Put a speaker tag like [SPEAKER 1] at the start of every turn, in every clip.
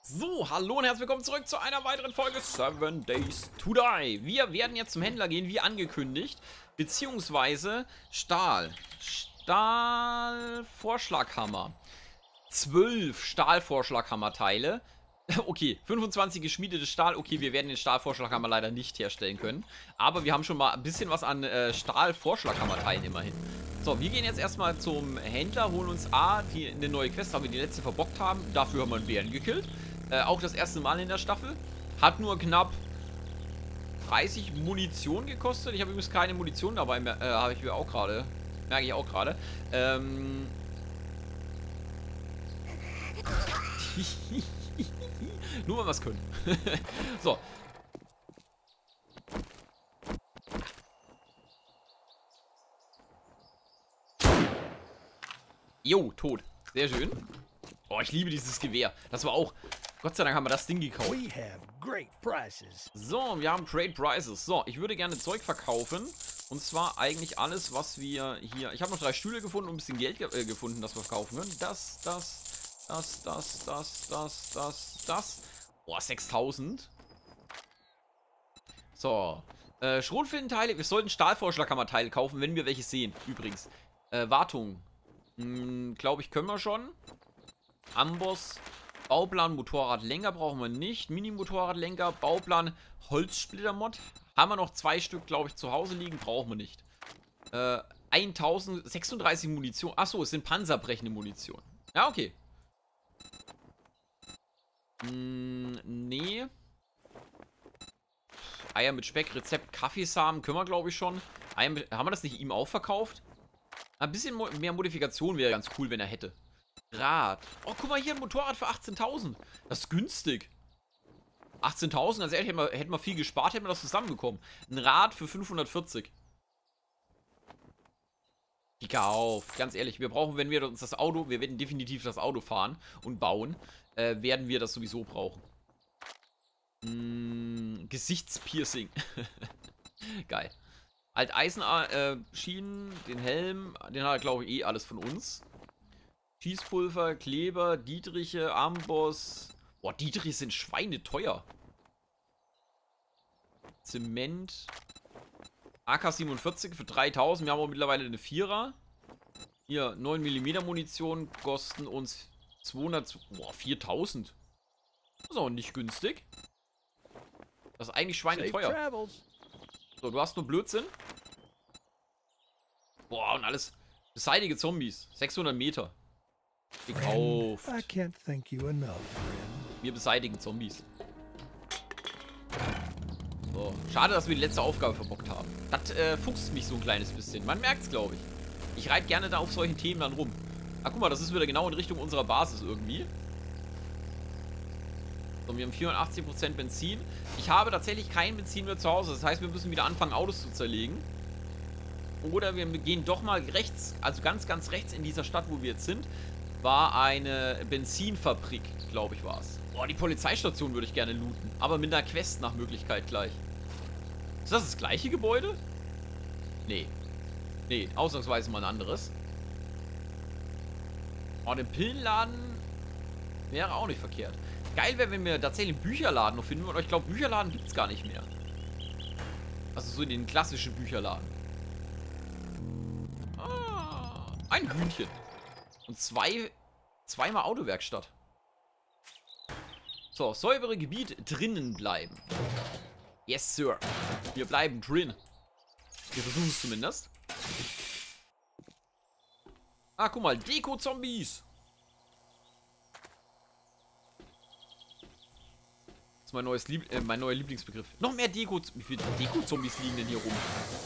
[SPEAKER 1] So, hallo und herzlich willkommen zurück zu einer weiteren Folge 7 Days to Die. Wir werden jetzt zum Händler gehen, wie angekündigt, beziehungsweise Stahl-Vorschlaghammer. 12 Stahlvorschlaghammerteile. Okay, 25 geschmiedetes Stahl. Okay, wir werden den Stahlvorschlaghammer leider nicht herstellen können. Aber wir haben schon mal ein bisschen was an Stahlvorschlaghammerteilen immerhin. So, wir gehen jetzt erstmal zum Händler, holen uns eine neue Quest, weil wir die letzte verbockt haben. Dafür haben wir einen Bären gekillt. Auch das erste Mal in der Staffel. Hat nur knapp 30 Munition gekostet. Ich habe übrigens keine Munition dabei mehr. Habe ich mir auch gerade. Merke ich auch gerade. Nur mal was können. So. Jo, tot. Sehr schön. Oh, ich liebe dieses Gewehr. Das war auch... Gott sei Dank haben wir das Ding gekauft. So, wir haben great prices. So, ich würde gerne Zeug verkaufen. Und zwar eigentlich alles, was wir hier... Ich habe noch 3 Stühle gefunden und ein bisschen Geld gefunden, das wir verkaufen können. Das. Boah, 6000. So. Schrotflintenteile. Wir sollten Stahlvorschlaghammerteile kaufen, wenn wir welche sehen. Übrigens. Wartung. Glaube ich, können wir schon. Amboss. Bauplan, Motorradlenker brauchen wir nicht. Mini-Motorradlenker, Bauplan, Holzsplittermod. Haben wir noch 2 Stück, glaube ich, zu Hause liegen. Brauchen wir nicht. 1036 Munition. Achso, es sind panzerbrechende Munition. Ja, okay. Nee. Eier mit Speck, Rezept, Kaffeesamen können wir, glaube ich, schon. Haben wir das nicht ihm auch verkauft? Ein bisschen mehr Modifikation wäre ganz cool, wenn er hätte. Rad. Oh, guck mal hier, ein Motorrad für 18.000. Das ist günstig. 18.000, also hätten wir viel gespart, hätten wir das zusammenbekommen. Ein Rad für 540. Gekauft. Ganz ehrlich, wir brauchen, wenn wir uns das Auto, wir werden definitiv das Auto fahren und bauen, werden wir das sowieso brauchen. Gesichtspiercing. Geil. Alteiserschienen, den Helm, den hat er, glaube ich, eh alles von uns. Schießpulver, Kleber, Dietriche, Amboss. Boah, Dietriche sind schweineteuer. Zement. AK-47 für 3000. Wir haben auch mittlerweile eine 4er. Hier, 9 mm Munition kosten uns 200. Boah, 4000. Das ist auch nicht günstig. Das ist eigentlich schweineteuer. So, du hast nur Blödsinn. Boah, und alles. Beseitige Zombies. 600 Meter. Gekauft. Wir beseitigen Zombies. So. Schade, dass wir die letzte Aufgabe verbockt haben. Das fuchst mich so ein kleines bisschen. Man merkt es, glaube ich. Ich reite gerne da auf solchen Themen dann rum. Ah, guck mal, das ist wieder genau in Richtung unserer Basis irgendwie. So, wir haben 84% Benzin. Ich habe tatsächlich kein Benzin mehr zu Hause. Das heißt, wir müssen wieder anfangen, Autos zu zerlegen. Oder wir gehen doch mal rechts, also ganz, ganz rechts in dieser Stadt, wo wir jetzt sind, war eine Benzinfabrik, glaube ich, war es. Boah, die Polizeistation würde ich gerne looten. Aber mit einer Quest nach Möglichkeit gleich. Ist das gleiche Gebäude? Nee. Nee, ausnahmsweise mal ein anderes. Oh, den Pillenladen wäre auch nicht verkehrt. Geil wäre, wenn wir tatsächlich einen Bücherladen noch finden. Und ich glaube, Bücherladen gibt es gar nicht mehr. Also so in den klassischen Bücherladen. Ah, ein Hühnchen. Und zweimal Autowerkstatt. So, säubere Gebiet drinnen bleiben. Yes, Sir. Wir bleiben drin. Wir versuchen es zumindest. Ah, guck mal. Deko-Zombies. Das ist mein neuer Lieblingsbegriff. Noch mehr Deko... Wie viele Deko-Zombies liegen denn hier rum?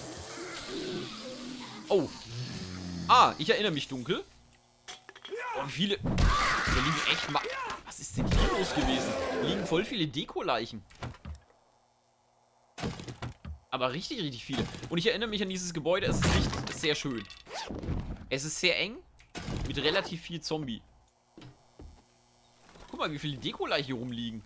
[SPEAKER 1] Oh. Ah, ich erinnere mich dunkel. Oh, wie viele... Hier liegen echt mal... Was ist denn hier los gewesen? Hier liegen voll viele Deko-Leichen. Aber richtig, richtig viele. Und ich erinnere mich an dieses Gebäude. Es ist nicht sehr schön. Es ist sehr eng. Mit relativ viel Zombie. Guck mal, wie viele Deko-Leichen hier rumliegen.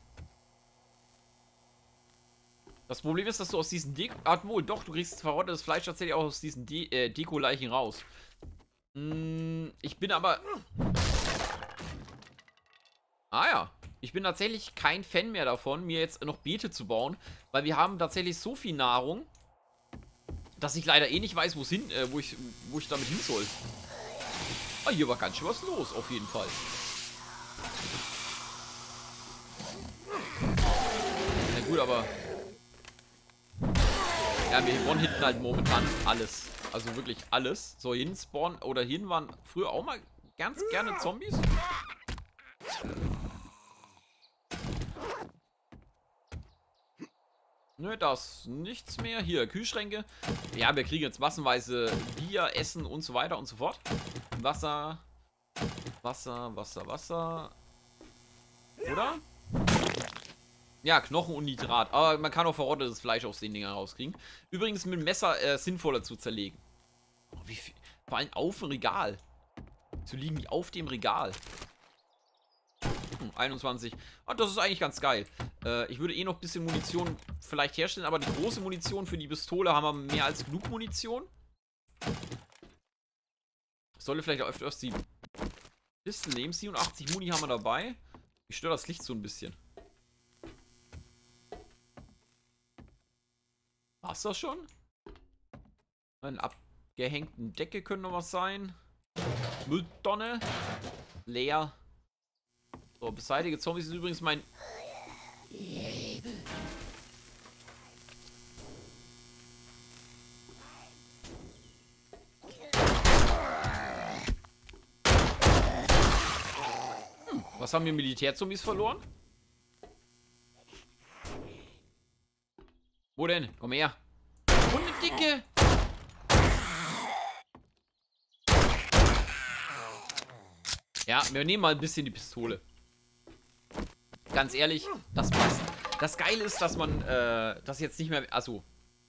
[SPEAKER 1] Das Problem ist, dass du aus diesen wohl, doch, du kriegst verrottetes Fleisch tatsächlich auch aus diesen Deko-Leichen raus. Ich bin aber... Ah ja. Ich bin tatsächlich kein Fan mehr davon, mir jetzt noch Beete zu bauen, weil wir haben tatsächlich so viel Nahrung, dass ich leider eh nicht weiß, wo ich damit hin soll. Ah, hier war ganz schön was los, auf jeden Fall. Na gut, aber... Ja, wir one-hitten halt momentan alles. Also wirklich alles. So, hier spawnen, oder hier waren früher auch mal ganz gerne Zombies. Nö, da ist nichts mehr. Hier, Kühlschränke. Ja, wir kriegen jetzt massenweise Bier, Essen und so weiter und so fort. Wasser. Wasser, Wasser, Wasser. Oder? Ja, Knochen und Nitrat. Aber man kann auch verrottetes Fleisch aus den Dingern rauskriegen. Übrigens mit dem Messer sinnvoller zu zerlegen. Oh, wie viel? Vor allem auf dem Regal. So liegen die auf dem Regal. 21. Ah, das ist eigentlich ganz geil. Ich würde eh noch ein bisschen Munition vielleicht herstellen, aber die große Munition für die Pistole haben wir mehr als genug Munition. Ich sollte vielleicht auch öfters die Pistole nehmen. 87 Muni haben wir dabei. Ich störe das Licht so ein bisschen. War's das schon? Eine abgehängten Decke können noch was sein. Mülltonne. Leer. So, beseitige Zombies ist übrigens mein... Was haben wir Militärzombies verloren? Wo denn? Komm her. Hundedicke! Ja, wir nehmen mal ein bisschen die Pistole. Ganz ehrlich, das passt. Das Geile ist, dass man das jetzt nicht mehr... Achso.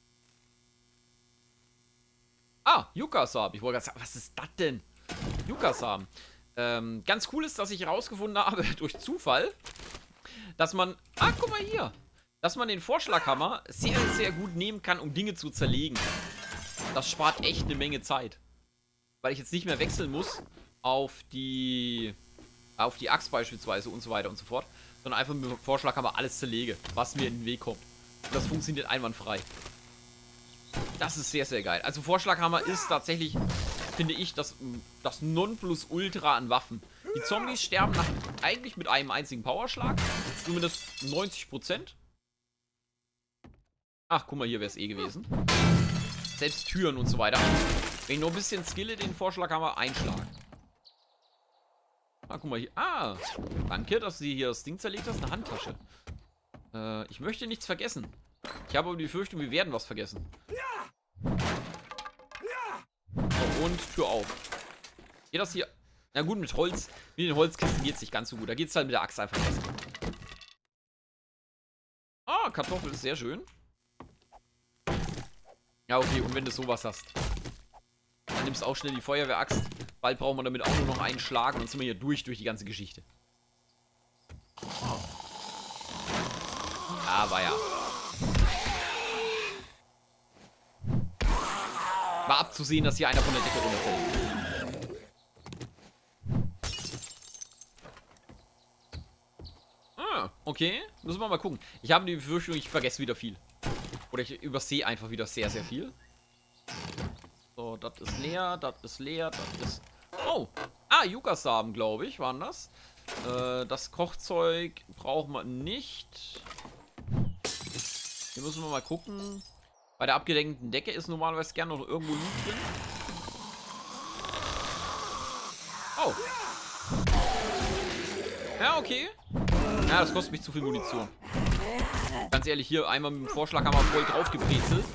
[SPEAKER 1] Ah, Yucca-Samen. Ich wollte gerade sagen, was ist das denn? Yucca-Samen. Ganz cool ist, dass ich herausgefunden habe, durch Zufall, dass man... Ah, guck mal hier. Dass man den Vorschlaghammer sehr, sehr gut nehmen kann, um Dinge zu zerlegen. Das spart echt eine Menge Zeit. Weil ich jetzt nicht mehr wechseln muss auf die Axt beispielsweise und so weiter und so fort. Sondern einfach mit dem Vorschlaghammer alles zerlege, was mir in den Weg kommt. Und das funktioniert einwandfrei. Das ist sehr, sehr geil. Also Vorschlaghammer ist tatsächlich, finde ich, das Nonplusultra an Waffen. Die Zombies sterben eigentlich mit einem einzigen Powerschlag. Zumindest 90%. Ach, guck mal, hier wäre es eh gewesen. Selbst Türen und so weiter. Wenn ich nur ein bisschen skille, den Vorschlaghammer einschlagen. Ah, guck mal hier. Ah, danke, dass du hier das Ding zerlegt hast. Eine Handtasche. Ich möchte nichts vergessen. Ich habe aber die Befürchtung, wir werden was vergessen. So, und Tür auf. Geht das hier? Na gut, mit Holz. Mit den Holzkisten geht es nicht ganz so gut. Da geht es halt mit der Axt einfach besser. Ah, Kartoffel ist sehr schön. Ja, okay, und wenn du sowas hast, dann nimmst du auch schnell die Feuerwehraxt. Bald brauchen wir damit auch nur noch einen Schlag und dann sind wir hier durch die ganze Geschichte. Aber ja. War abzusehen, dass hier einer von der Decke runterfällt. Ah, okay. Müssen wir mal gucken. Ich habe die Befürchtung, ich vergesse wieder viel. Oder ich übersehe einfach wieder sehr, sehr viel. So, das ist leer, das ist leer, das ist... Oh! Ah, Yucca-Samen, glaube ich, waren das. Das Kochzeug brauchen wir nicht. Hier müssen wir mal gucken. Bei der abgedeckten Decke ist normalerweise gerne noch irgendwo Loot drin. Oh. Ja, okay. Ja, das kostet mich zu viel Munition. Ganz ehrlich, hier einmal mit dem Vorschlaghammer voll drauf gebrezelt.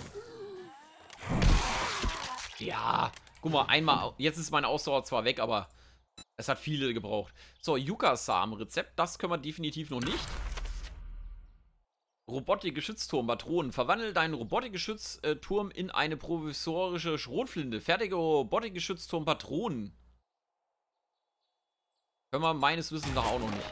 [SPEAKER 1] Ja, guck mal, einmal. Jetzt ist meine Ausdauer zwar weg, aber es hat viele gebraucht. So, Yucca-Samen-Rezept, das können wir definitiv noch nicht. Robotik-Geschützturm, Patronen. Verwandle deinen Robotik-Geschützturm in eine provisorische Schrotflinte. Fertige Robotik-Geschützturm, Patronen. Können wir meines Wissens nach auch noch nicht.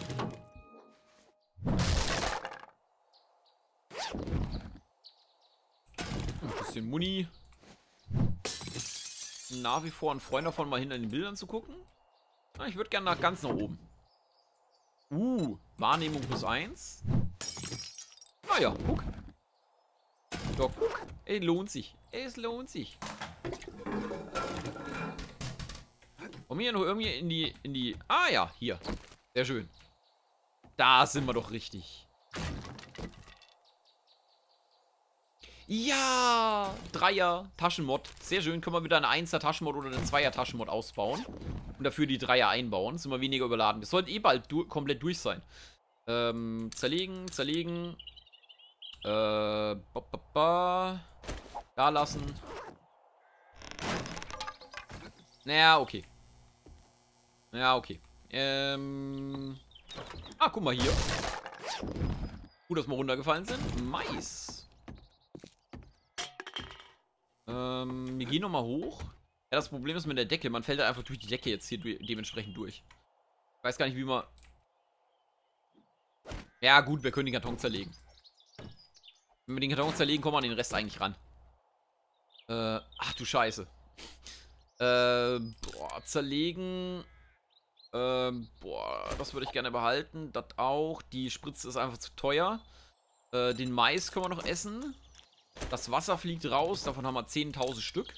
[SPEAKER 1] Ein bisschen Muni. Nach wie vor ein Freund davon, mal hinter den Bildern zu gucken. Na, ich würde gerne ganz nach oben. Wahrnehmung +1. Naja, guck. Doch, guck. Es lohnt sich. Es lohnt sich. Kommen wir hier noch irgendwie in die... Ah ja, hier. Sehr schön. Da sind wir doch richtig. Ja! Dreier Taschenmod. Sehr schön. Können wir wieder eine 1er Taschenmod oder eine 2er Taschenmod ausbauen. Und dafür die 3er einbauen. Sind wir weniger überladen. Wir sollten eh bald komplett durch sein. Zerlegen, zerlegen. Da lassen. Naja, okay. Ja, okay. Ah, guck mal hier. Gut, dass wir runtergefallen sind. Mais. Wir gehen nochmal hoch. Ja, das Problem ist mit der Decke. Man fällt halt einfach durch die Decke jetzt hier dementsprechend durch. Ich weiß gar nicht, wie man... Ja, gut, wir können den Karton zerlegen. Wenn wir den Karton zerlegen, kommen wir an den Rest eigentlich ran. Ach du Scheiße. Boah, zerlegen. Boah, das würde ich gerne behalten. Das auch. Die Spritze ist einfach zu teuer. Den Mais können wir noch essen. Das Wasser fliegt raus. Davon haben wir 10.000 Stück.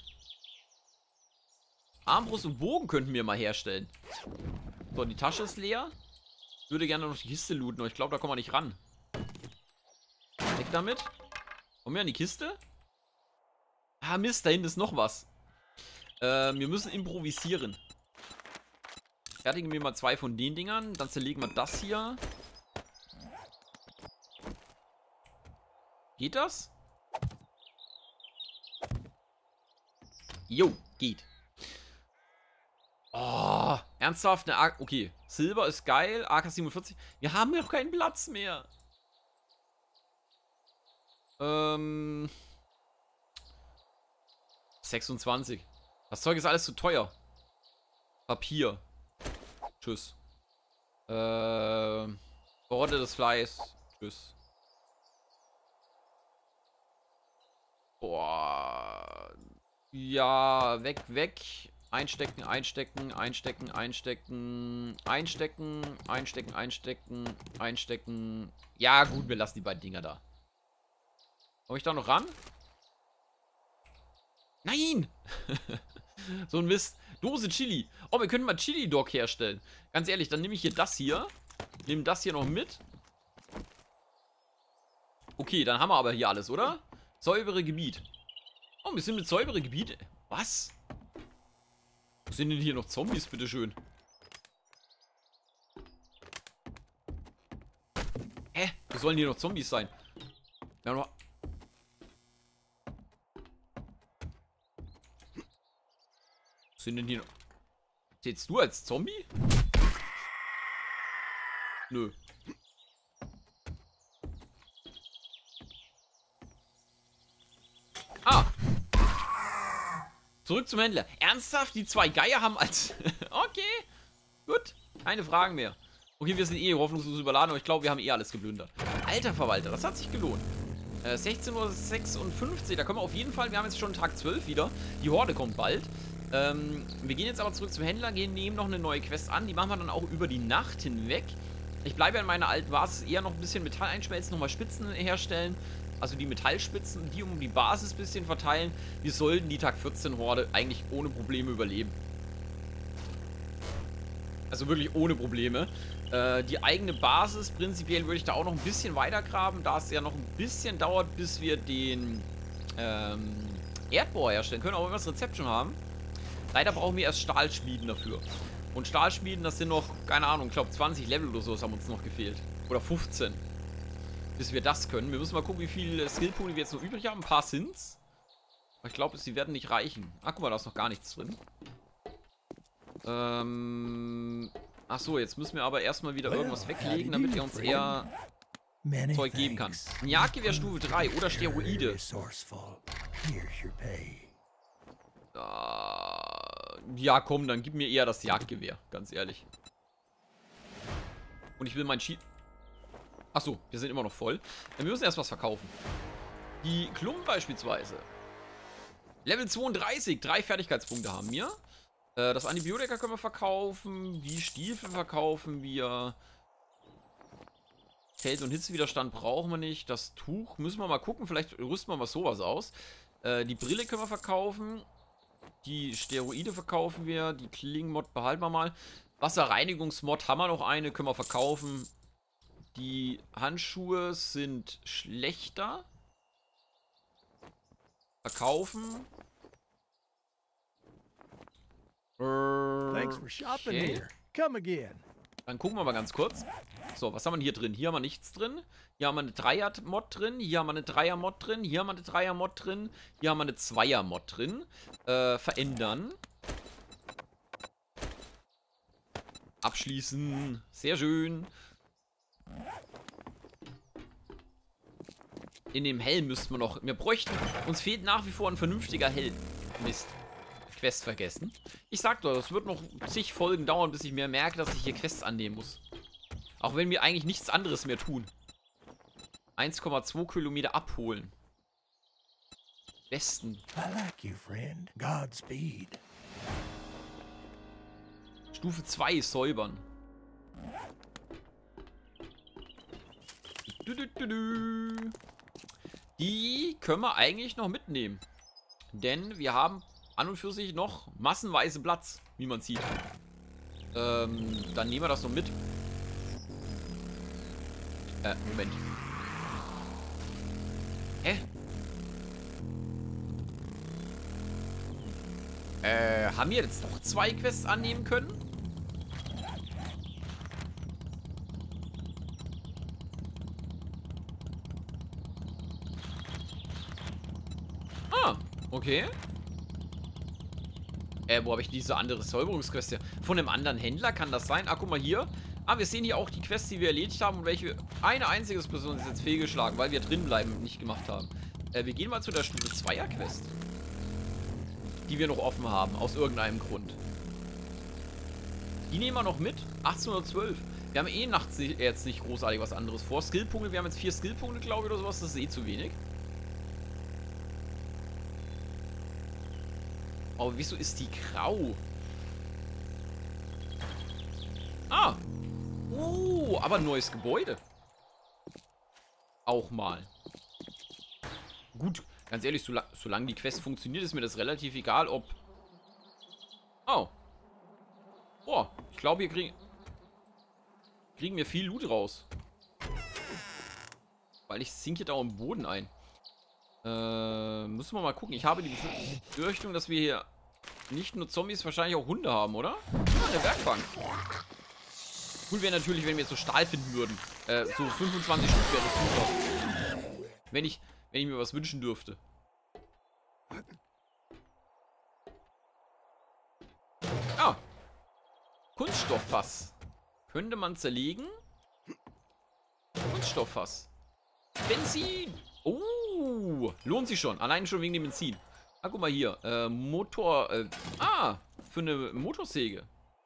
[SPEAKER 1] Armbrust und Bogen könnten wir mal herstellen. So, die Tasche ist leer. Ich würde gerne noch die Kiste looten, aber ich glaube, da kommen wir nicht ran. Weg damit. Kommen wir an die Kiste? Ah, Mist, da hinten ist noch was. Wir müssen improvisieren. Fertigen wir mal 2 von den Dingern. Dann zerlegen wir das hier. Geht das? Jo, geht. Oh, ernsthaft? Eine AK. Okay, Silber ist geil. AK-47. Wir haben ja noch keinen Platz mehr. 26. Das Zeug ist alles zu teuer. Papier. Tschüss. Verrottetes Fleisch. Tschüss. Boah. Ja, weg, weg. Einstecken, einstecken, einstecken, einstecken, einstecken, einstecken, einstecken, einstecken. Ja, gut, wir lassen die beiden Dinger da. Komme ich da noch ran? Nein! So ein Mist. Dose Chili. Oh, wir können mal Chili-Dog herstellen. Ganz ehrlich, dann nehme ich hier das hier. Nehme das hier noch mit. Okay, dann haben wir aber hier alles, oder? Säubere Gebiet. Oh, wir sind mit säubere Gebiet. Was? Wo sind denn hier noch Zombies, bitteschön? Hä? Wo sollen hier noch Zombies sein? Wir haben noch... Was sind denn hier noch... Zählst du als Zombie? Nö. Ah. Zurück zum Händler. Ernsthaft? Die 2 Geier haben als... Okay. Gut. Keine Fragen mehr. Okay, wir sind eh hoffnungslos überladen, aber ich glaube, wir haben eh alles geplündert. Alter Verwalter, das hat sich gelohnt. 16:56 Uhr, da kommen wir auf jeden Fall. Wir haben jetzt schon Tag 12 wieder. Die Horde kommt bald. Wir gehen jetzt aber zurück zum Händler, nehmen noch eine neue Quest an. Die machen wir dann auch über die Nacht hinweg. Ich bleibe ja in meiner alten Basis eher noch ein bisschen Metall einschmelzen, nochmal Spitzen herstellen. Also die Metallspitzen, die um die Basis ein bisschen verteilen. Wir sollten die Tag 14 Horde eigentlich ohne Probleme überleben. Also wirklich ohne Probleme. Die eigene Basis, prinzipiell würde ich da auch noch ein bisschen weiter graben, da es ja noch ein bisschen dauert, bis wir den Erdbohr herstellen können, aber wenn wir das Rezept schon haben. Leider brauchen wir erst Stahlschmieden dafür. Und Stahlschmieden, das sind noch, keine Ahnung, ich glaube 20 Level oder so haben uns noch gefehlt. Oder 15. Bis wir das können. Wir müssen mal gucken, wie viele Skillpunkte wir jetzt noch übrig haben. Ein paar sind's. Aber ich glaube, sie werden nicht reichen. Ach, guck mal, da ist noch gar nichts drin. Ach so, jetzt müssen wir aber erstmal wieder irgendwas weglegen, damit er uns eher Zeug geben kann. Ein Jagdgewehr Stufe 3 oder Steroide. Ja, komm, dann gib mir eher das Jagdgewehr, ganz ehrlich. Und ich will mein Schild... Achso, wir sind immer noch voll. Wir müssen erst was verkaufen. Die Klumpen beispielsweise. Level 32, 3 Fertigkeitspunkte haben wir. Das Antibiotika können wir verkaufen. Die Stiefel verkaufen wir. Kälte- und Hitzewiderstand brauchen wir nicht. Das Tuch müssen wir mal gucken. Vielleicht rüsten wir mal sowas aus. Die Brille können wir verkaufen. Die Steroide verkaufen wir. Die Klingenmod behalten wir mal. Wasserreinigungsmod haben wir noch eine. Können wir verkaufen. Die Handschuhe sind schlechter. Verkaufen.
[SPEAKER 2] Thanks for shopping
[SPEAKER 1] Okay.
[SPEAKER 2] here. Come again.
[SPEAKER 1] Dann gucken wir mal ganz kurz. So, was haben wir hier drin? Hier haben wir nichts drin. Hier haben wir eine Dreier-Mod drin. Hier haben wir eine Dreier-Mod drin. Hier haben wir eine Dreier-Mod drin. Hier haben wir eine Zweier-Mod drin. Verändern. Abschließen. Sehr schön. In dem Helm müssten wir noch... Wir bräuchten... Uns fehlt nach wie vor ein vernünftiger Helm. Mist. Quest vergessen. Ich sag doch, das wird noch zig Folgen dauern, bis ich mir merke, dass ich hier Quests annehmen muss. Auch wenn wir eigentlich nichts anderes mehr tun. 1,2 Kilometer abholen. Besten.
[SPEAKER 2] I like you, friend. Godspeed.
[SPEAKER 1] Stufe 2 säubern. Die können wir eigentlich noch mitnehmen. Denn wir haben an und für sich noch massenweise Platz, wie man sieht. Dann nehmen wir das noch mit. Moment. Hä? Haben wir jetzt noch 2 Quests annehmen können? Ah, okay. Wo habe ich diese andere Säuberungsquest hier? Von einem anderen Händler kann das sein? Ah, guck mal hier. Ah, wir sehen hier auch die Quests, die wir erledigt haben und welche... Eine einzige Person ist jetzt fehlgeschlagen, weil wir drin bleiben und nicht gemacht haben. Wir gehen mal zu der Stufe 2er Quest. Die wir noch offen haben, aus irgendeinem Grund. Die nehmen wir noch mit. 1812. Wir haben eh nachts jetzt nicht großartig was anderes vor. Skillpunkte, wir haben jetzt 4 Skillpunkte, glaube ich, oder sowas. Das ist eh zu wenig. Aber wieso ist die grau? Ah. Aber ein neues Gebäude. Auch mal. Gut, ganz ehrlich, solange die Quest funktioniert, ist mir das relativ egal, ob... Oh. Boah, ich glaube, hier kriegen wir viel Loot raus. Weil ich sinke da am Boden ein. Müssen wir mal gucken. Ich habe die Befürchtung, dass wir hier nicht nur Zombies, wahrscheinlich auch Hunde haben, oder? Ah, eine Werkbank. Cool wäre natürlich, wenn wir jetzt so Stahl finden würden. So 25 Stück wäre super. Wenn ich mir was wünschen dürfte. Ah. Kunststofffass. Könnte man zerlegen? Kunststofffass. Benzin. Oh. Lohnt sich schon. Allein schon wegen dem Benzin. Ah, guck mal hier. Für eine Motorsäge.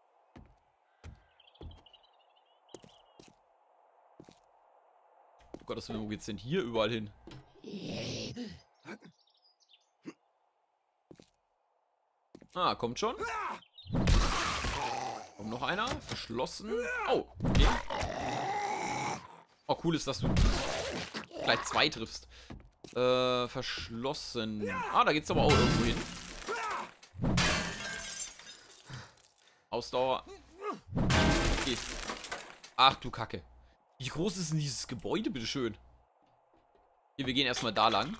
[SPEAKER 1] Oh Gott, wo geht's denn hier überall hin? Ah, kommt schon. Kommt noch einer. Verschlossen. Oh, okay. Oh, cool ist, dass du gleich 2 triffst. Verschlossen. Ah, da geht's aber auch irgendwo hin. Ausdauer. Okay. Ach du Kacke. Wie groß ist denn dieses Gebäude, bitteschön? Hier, wir gehen erstmal da lang.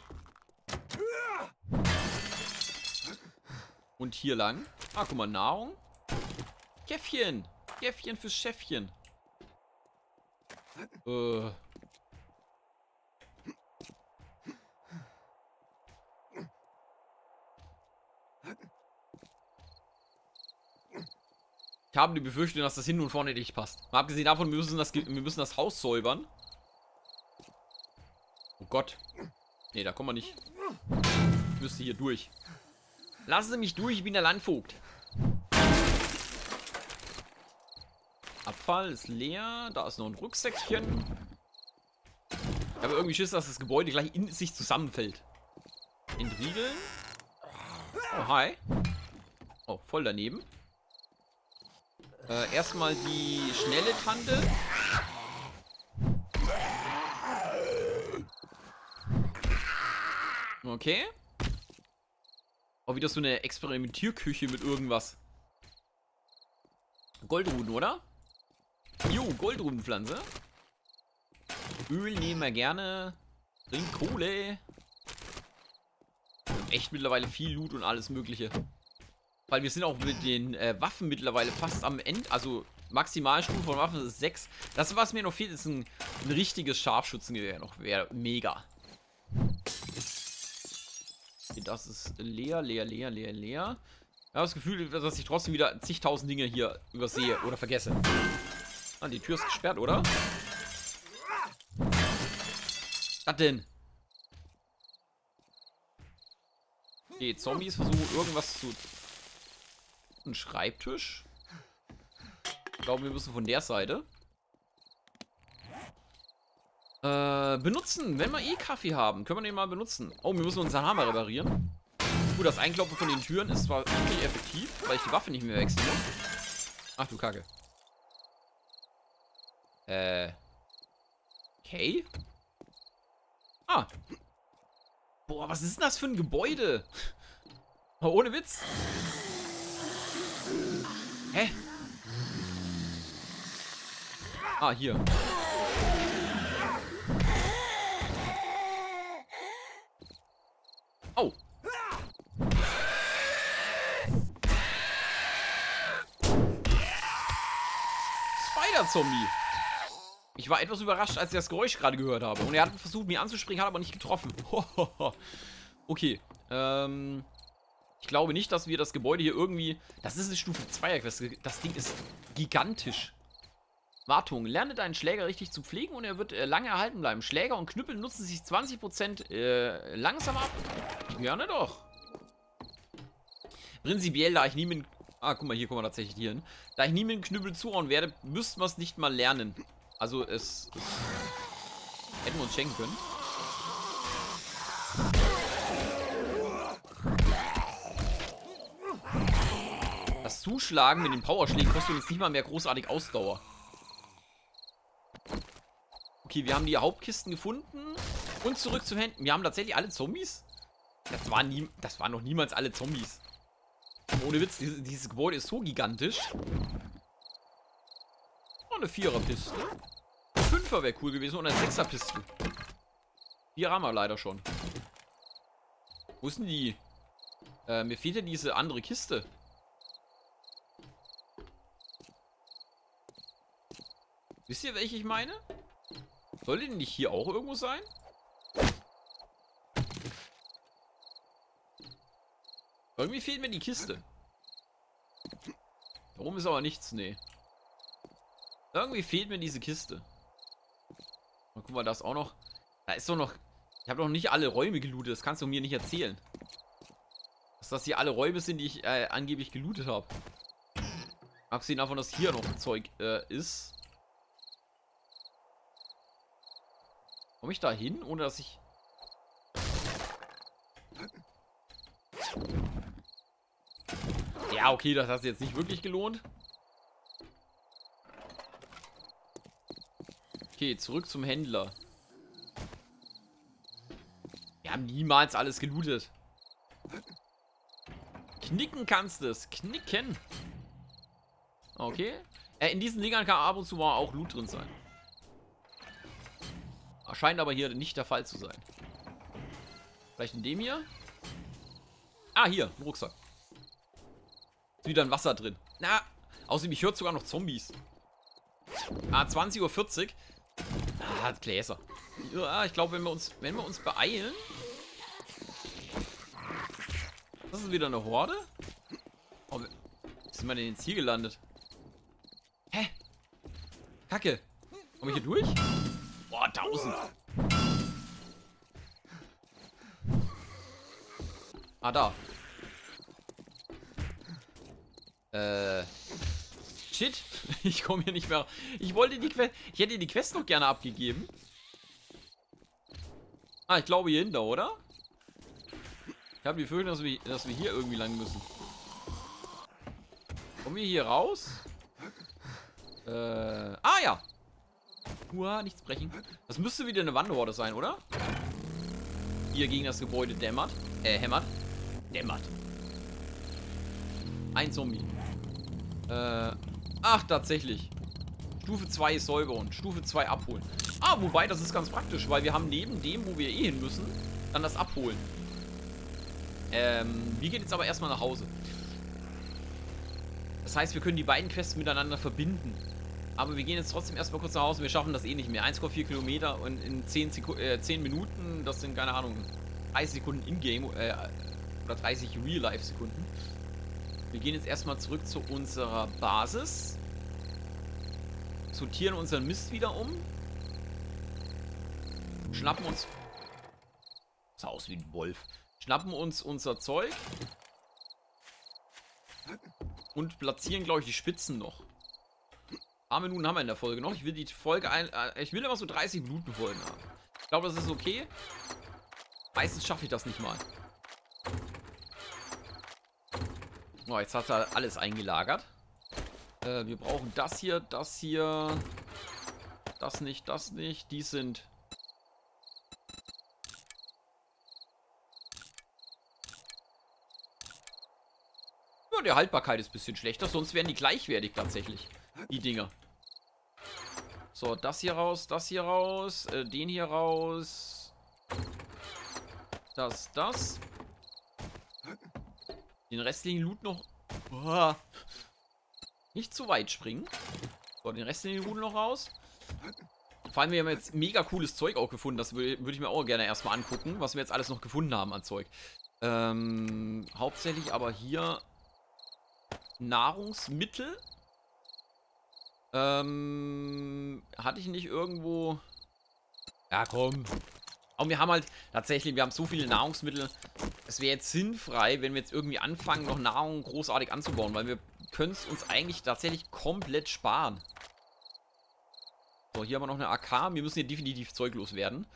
[SPEAKER 1] Und hier lang. Ah, guck mal, Nahrung. Käffchen. Käffchen fürs Chefchen. Ich habe die Befürchtung, dass das hinten und vorne nicht passt. Mal abgesehen davon, wir müssen das Haus säubern. Oh Gott. Nee, da kommen wir nicht. Ich müsste hier durch. Lassen Sie mich durch, ich bin der Landvogt. Abfall ist leer. Da ist noch ein Rucksäckchen. Ich habe irgendwie Schiss, dass das Gebäude gleich in sich zusammenfällt. Entriegeln. Oh, hi. Oh, voll daneben. Erstmal die schnelle Tante. Okay. Auch wieder so eine Experimentierküche mit irgendwas. Goldruden, oder? Jo, Goldrudenpflanze. Öl nehmen wir gerne. Bringt Kohle. Echt mittlerweile viel Loot und alles mögliche. Weil wir sind auch mit den Waffen mittlerweile fast am Ende. Also Maximalstufe von Waffen ist 6. Das, was mir noch fehlt, ist ein richtiges Scharfschützengewehr noch. Wäre mega. Okay, das ist leer. Ich habe das Gefühl, dass ich trotzdem wieder zigtausend Dinge hier übersehe oder vergesse. Ah, die Tür ist gesperrt, oder? Was denn? Okay, Zombies versuchen irgendwas zu... Ein Schreibtisch? Ich glaube, wir müssen von der Seite. Benutzen. Wenn wir eh Kaffee haben, können wir den mal benutzen. Oh, wir müssen unseren Hammer reparieren. Gut, das Einkloppen von den Türen ist zwar nicht effektiv, weil ich die Waffe nicht mehr wechseln muss. Ach du Kacke. Okay. Ah. Boah, was ist denn das für ein Gebäude? Oh, ohne Witz. Hä? Ah, hier. Oh. Spider-Zombie. Ich war etwas überrascht, als ich das Geräusch gerade gehört habe. Und er hat versucht, mich anzuspringen, hat aber nicht getroffen. Okay. Ich glaube nicht, dass wir das Gebäude hier irgendwie... Das ist eine Stufe 2. Das Ding ist gigantisch. Wartung. Lerne deinen Schläger richtig zu pflegen und er wird lange erhalten bleiben. Schläger und Knüppel nutzen sich 20% langsam ab. Gerne doch. Prinzipiell, da ich nie mit... Ah, guck mal, hier kommen wir tatsächlich hier hin. Da ich nie mit dem Knüppel zuhauen werde, müssten wir es nicht mal lernen. Also, es... Hätten wir uns schenken können. Das Zuschlagen mit den Powerschlägen kostet uns nicht mal mehr großartig Ausdauer. Okay, wir haben die Hauptkisten gefunden. Und zurück zum Händen. Wir haben tatsächlich alle Zombies? Das waren noch niemals alle Zombies. Ohne Witz, dieses Gebäude ist so gigantisch. Oh, eine 4er-Piste. 5er wäre cool gewesen und eine 6er-Piste. 4 haben wir leider schon. Wo ist denn die? Mir fehlt ja diese andere Kiste. Wisst ihr, welche ich meine? Soll die denn nicht hier auch irgendwo sein? Irgendwie fehlt mir die Kiste. Warum ist aber nichts? Nee. Irgendwie fehlt mir diese Kiste. Mal gucken wir das auch noch. Da ist doch noch... Ich habe doch nicht alle Räume gelootet. Das kannst du mir nicht erzählen. Dass das hier alle Räume sind, die ich angeblich gelootet habe. Abgesehen davon, dass hier noch Zeug ist. Komme ich da hin, ohne dass ich... Ja, okay, das hat sich jetzt nicht wirklich gelohnt. Okay, zurück zum Händler. Wir haben niemals alles gelootet. Knicken kannst du es. Knicken. Okay. In diesen Dingern kann ab und zu mal auch Loot drin sein. Scheint aber hier nicht der Fall zu sein. Vielleicht in dem hier? Ah, hier, ein Rucksack. Ist wieder ein Wasser drin. Na, außerdem, ich höre sogar noch Zombies. Ah, 20:40 Uhr. Ah, Gläser. Ja, ich glaube, wenn wir uns beeilen. Das ist wieder eine Horde. Oh, wie sind wir denn jetzt hier gelandet? Hä? Kacke. Komme ich hier durch? Boah, 1000. Ah, da. Shit. Ich komme hier nicht mehr. Ich wollte die Quest. Ich hätte die Quest noch gerne abgegeben. Ah, ich glaube hier hinter, oder? Ich habe die Befürchtung, dass wir hier irgendwie lang müssen. Kommen wir hier raus? Ah, ja. Nichts brechen. Das müsste wieder eine Wanderhorde sein, oder? hier gegen das Gebäude hämmert. Dämmert. Ein Zombie. Ach, tatsächlich. Stufe 2 ist säubern. Stufe 2 abholen. Ah, wobei, das ist ganz praktisch, weil wir haben neben dem, wo wir eh hin müssen, dann das Abholen. Wir gehen jetzt aber erstmal nach Hause. Das heißt, wir können die beiden Quests miteinander verbinden. Aber wir gehen jetzt trotzdem erstmal kurz nach Hause. Wir schaffen das eh nicht mehr. 1,4 Kilometer und in 10 Minuten, das sind, keine Ahnung, 30 Sekunden in-game, oder 30 Real-Life-Sekunden. Wir gehen jetzt erstmal zurück zu unserer Basis. Sortieren unseren Mist wieder um. Schnappen uns... Sah aus wie ein Wolf. Schnappen uns unser Zeug. Und platzieren, glaube ich, die Spitzen noch. Ein paar Minuten haben wir in der Folge noch. Ich will die Folge ich will immer so 30 Minuten Folgen haben. Ich glaube, das ist okay. Meistens schaffe ich das nicht mal. Oh, jetzt hat er alles eingelagert. Wir brauchen das hier, das hier. Das nicht, das nicht. Die sind... Ja, die Haltbarkeit ist ein bisschen schlechter, sonst wären die gleichwertig tatsächlich. Die Dinger. So, das hier raus, den hier raus. Das. Den restlichen Loot noch... Boah. Nicht zu weit springen. So, den restlichen Loot noch raus. Vor allem, wir haben jetzt mega cooles Zeug auch gefunden. Das würde ich mir auch gerne erstmal angucken, was wir jetzt alles noch gefunden haben an Zeug. Hauptsächlich aber hier Nahrungsmittel. Hatte ich nicht irgendwo... Ja, komm. Aber wir haben halt tatsächlich, wir haben so viele Nahrungsmittel. Es wäre jetzt sinnfrei, wenn wir jetzt irgendwie anfangen, noch Nahrung großartig anzubauen, weil wir können es uns eigentlich tatsächlich komplett sparen. So, hier haben wir noch eine AK. Wir müssen hier definitiv zeuglos werden.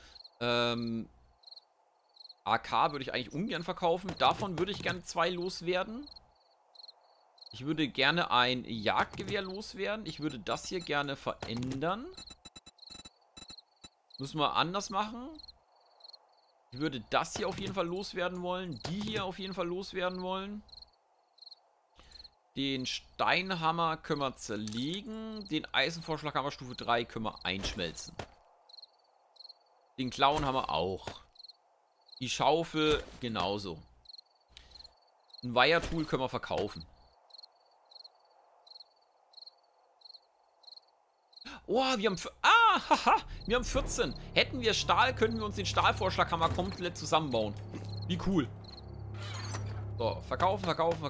[SPEAKER 1] AK würde ich eigentlich ungern verkaufen. Davon würde ich gerne 2 loswerden. Ich würde gerne ein Jagdgewehr loswerden. Ich würde das hier gerne verändern. Müssen wir anders machen. Ich würde das hier auf jeden Fall loswerden wollen. Die hier auf jeden Fall loswerden wollen. Den Steinhammer können wir zerlegen. Den Eisenvorschlaghammer Stufe 3 können wir einschmelzen. Den Klauen haben wir auch. Die Schaufel genauso. Ein Wire-Tool können wir verkaufen. Oh, wir haben... haha, wir haben 14. Hätten wir Stahl, könnten wir uns den Stahlvorschlaghammer komplett zusammenbauen. Wie cool. So, verkaufen.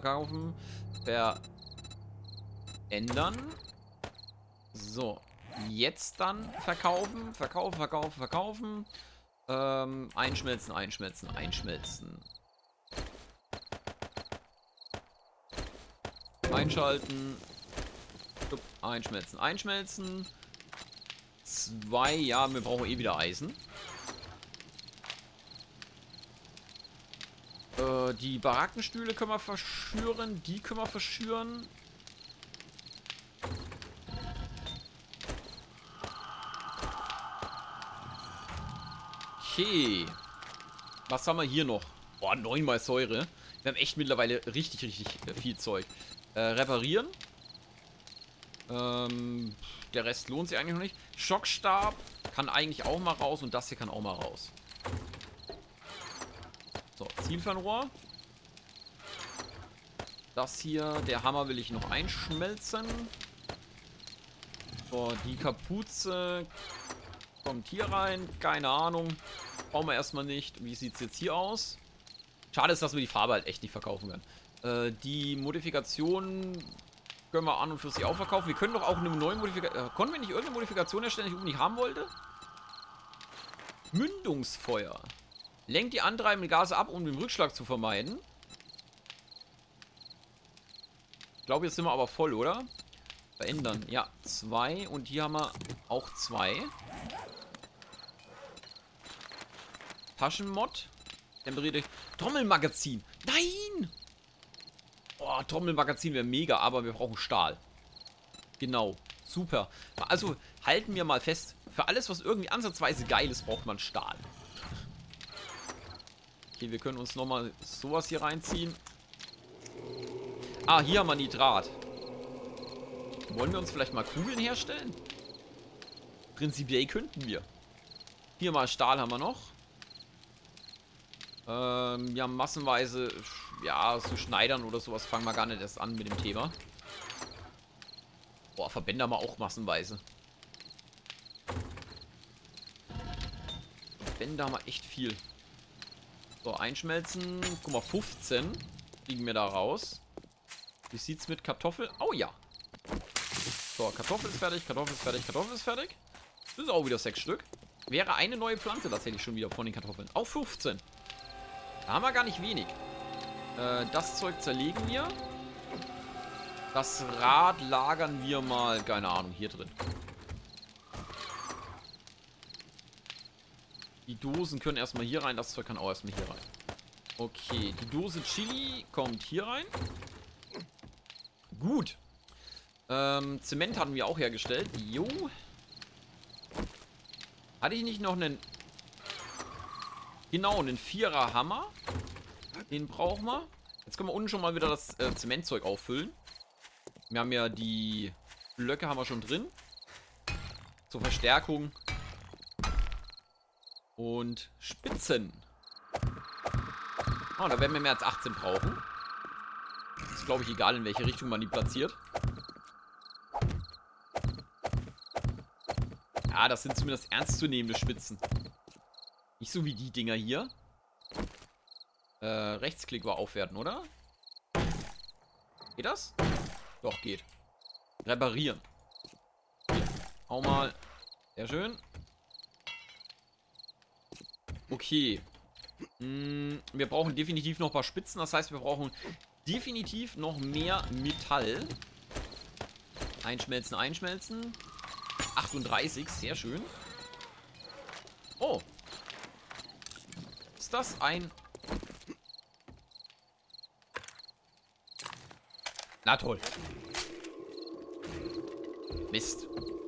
[SPEAKER 1] Verändern. So, jetzt dann verkaufen. Einschmelzen. Einschalten. Einschmelzen. 2, ja, wir brauchen eh wieder Eisen. Die Barackenstühle können wir verschüren. Die können wir verschüren. Okay. Was haben wir hier noch? Boah, 9 mal Säure. Wir haben echt mittlerweile richtig viel Zeug. Reparieren. Der Rest lohnt sich eigentlich noch nicht. Schockstab kann eigentlich auch mal raus und das hier kann auch mal raus. So, Zielfernrohr. Das hier, der Hammer will ich noch einschmelzen. So, die Kapuze kommt hier rein. Keine Ahnung. Brauchen wir erstmal nicht. Wie sieht es jetzt hier aus? Schade ist, dass wir die Farbe halt echt nicht verkaufen können. Die Modifikation können wir an und für sich auch verkaufen. Wir können doch auch eine neue Modifikation... konnten wir nicht irgendeine Modifikation erstellen, die ich nicht haben wollte? Mündungsfeuer. Lenkt die antreibenden Gase ab, um den Rückschlag zu vermeiden. Ich glaube, jetzt sind wir aber voll, oder? Verändern. Ja, 2. Und hier haben wir auch 2. Taschenmod. Temperierte Trommelmagazin. Nein! Oh, Trommelmagazin wäre mega, aber wir brauchen Stahl. Genau. Super. Also, halten wir mal fest. Für alles, was irgendwie ansatzweise geil ist, braucht man Stahl. Okay, wir können uns nochmal sowas hier reinziehen. Ah, hier haben wir Nitrat. Wollen wir uns vielleicht mal Kugeln herstellen? Prinzipiell könnten wir. Hier mal Stahl haben wir noch. Wir haben massenweise, ja, so Schneidern oder sowas fangen wir gar nicht erst an mit dem Thema. Boah, Verbände haben wir auch massenweise. Verbände haben wir echt viel. So, einschmelzen. Guck mal, 15 kriegen wir da raus. Wie sieht's mit Kartoffel? Oh ja. So, Kartoffel ist fertig, Kartoffel ist fertig, Kartoffel ist fertig. Das ist auch wieder 6 Stück. Wäre eine neue Pflanze tatsächlich schon wieder von den Kartoffeln. Auch 15. Da haben wir gar nicht wenig. Das Zeug zerlegen wir. Das Rad lagern wir mal, keine Ahnung, hier drin. Die Dosen können erstmal hier rein. Das Zeug kann auch erstmal hier rein. Okay, die Dose Chili kommt hier rein. Gut. Zement hatten wir auch hergestellt. Jo. Hatte ich nicht noch einen... Genau, einen 4er Hammer. Den brauchen wir. Jetzt können wir unten schon mal wieder das Zementzeug auffüllen. Wir haben ja die Blöcke haben wir schon drin. Zur Verstärkung. Und Spitzen. Oh, da werden wir mehr als 18 brauchen. Ist, glaube ich, egal, in welche Richtung man die platziert. Ja, das sind zumindest ernstzunehmende Spitzen. Nicht so wie die Dinger hier. Rechtsklick war aufwerten, oder? Geht das? Doch, geht. Reparieren. Hier. Hau mal. Sehr schön. Okay. Wir brauchen definitiv noch ein paar Spitzen. Das heißt, wir brauchen definitiv noch mehr Metall. Einschmelzen, einschmelzen. 38, sehr schön. Oh. Ist das ein... Na toll. Mist.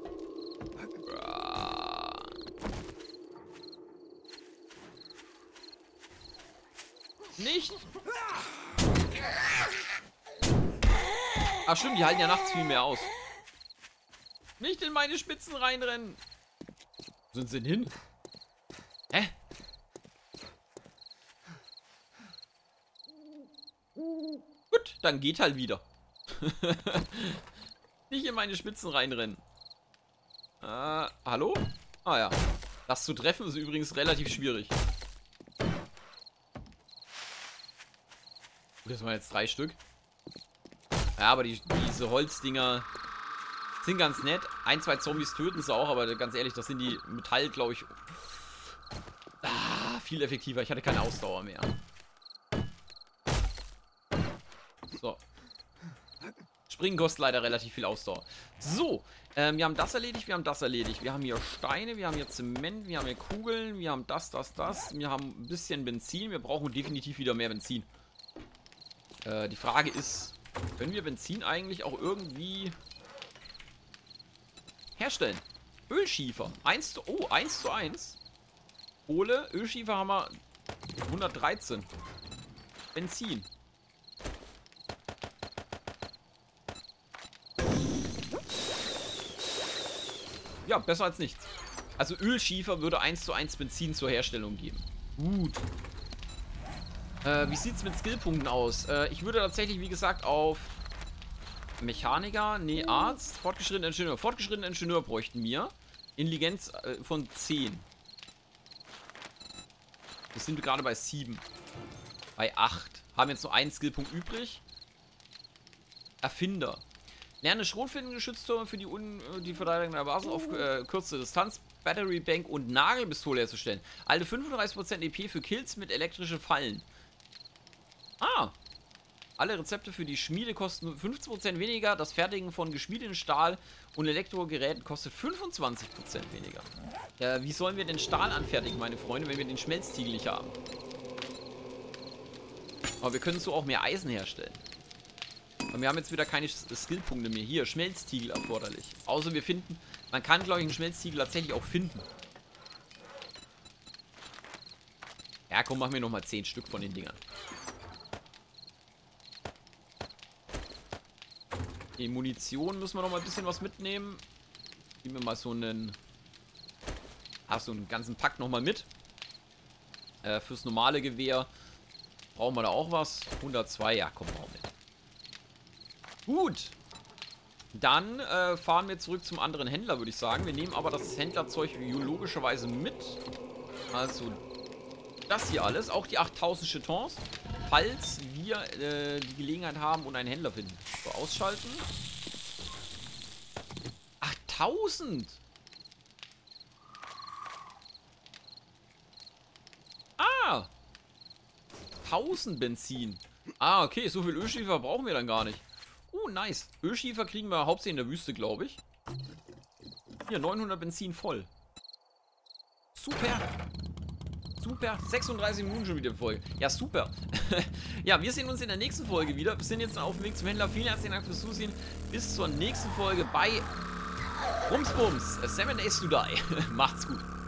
[SPEAKER 1] Nicht. Ach stimmt, die halten ja nachts viel mehr aus. Nicht in meine Spitzen reinrennen. Wo sind sie denn hin? Hä? Gut, dann geht halt wieder. Nicht in meine Spitzen reinrennen. Hallo? Ah ja. Das zu treffen ist übrigens relativ schwierig. Das waren jetzt 3 Stück. Ja, aber diese Holzdinger sind ganz nett. 1, 2 Zombies töten sie auch, aber ganz ehrlich, das sind die Metall, glaube ich, viel effektiver. Ich hatte keine Ausdauer mehr. So. Springen kostet leider relativ viel Ausdauer. So, wir haben das erledigt, wir haben das erledigt. Wir haben hier Steine, wir haben hier Zement, wir haben hier Kugeln, wir haben das. Wir haben ein bisschen Benzin. Wir brauchen definitiv wieder mehr Benzin. Die Frage ist, können wir Benzin eigentlich auch irgendwie herstellen? Ölschiefer. 1 zu 1. Kohle, Ölschiefer haben wir 113. Benzin. Ja, besser als nichts. Also Ölschiefer würde 1 zu 1 Benzin zur Herstellung geben. Gut. Wie sieht es mit Skillpunkten aus? Ich würde tatsächlich, wie gesagt, auf Mechaniker, nee, Arzt, fortgeschrittenen Ingenieur. Fortgeschrittenen Ingenieur bräuchten wir. Intelligenz von 10. Wir sind gerade bei 7. Bei 8. Haben jetzt nur einen Skillpunkt übrig. Erfinder. Lerne Schrotflintengeschütztürme für die Verteidigung der Basis auf kurze Distanz, Battery Bank und Nagelpistole herzustellen. Alte 35% EP für Kills mit elektrischen Fallen. Ah. Alle Rezepte für die Schmiede kosten 15% weniger. Das Fertigen von geschmiedeten Stahl und Elektrogeräten kostet 25% weniger. Wie sollen wir den Stahl anfertigen, meine Freunde, wenn wir den Schmelztiegel nicht haben? Aber wir können so auch mehr Eisen herstellen. Und wir haben jetzt wieder keine Skillpunkte mehr. Hier, Schmelztiegel erforderlich. Außer wir finden, man kann, glaube ich, einen Schmelztiegel tatsächlich auch finden. Ja, komm, mach mir nochmal 10 Stück von den Dingern. Die Munition müssen wir noch mal ein bisschen was mitnehmen. Nehmen wir mal so einen... Hast du einen ganzen Pack nochmal mit. Fürs normale Gewehr brauchen wir da auch was. 102, ja, komm, brauchen wir. Gut. Dann fahren wir zurück zum anderen Händler, würde ich sagen. Wir nehmen aber das Händlerzeug logischerweise mit. Also das hier alles, auch die 8000 Jetons, falls wir die Gelegenheit haben und einen Händler finden. So, ausschalten. 8000! Ah! 1000 Benzin. Ah, okay, so viel Ölschiefer brauchen wir dann gar nicht. Nice. Ölschiefer kriegen wir hauptsächlich in der Wüste, glaube ich. Hier, 900 Benzin voll. Super. Super. 36 Minuten schon wieder Folge. Ja, super. Ja, wir sehen uns in der nächsten Folge wieder. Wir sind jetzt auf dem Weg zum Händler. Vielen herzlichen Dank fürs Zusehen. Bis zur nächsten Folge bei Rumsbums. 7 Days to Die. Macht's gut.